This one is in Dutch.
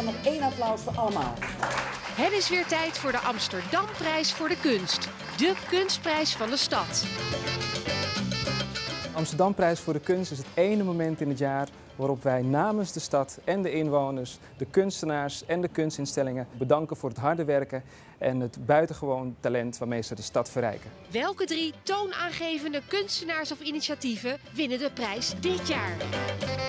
nog één applaus voor allemaal. Het is weer tijd voor de Amsterdamprijs voor de kunst. De kunstprijs van de stad. Amsterdamprijs voor de kunst is het ene moment in het jaar waarop wij namens de stad en de inwoners, de kunstenaars en de kunstinstellingen bedanken voor het harde werken en het buitengewoon talent waarmee ze de stad verrijken. Welke 3 toonaangevende kunstenaars of initiatieven winnen de prijs dit jaar?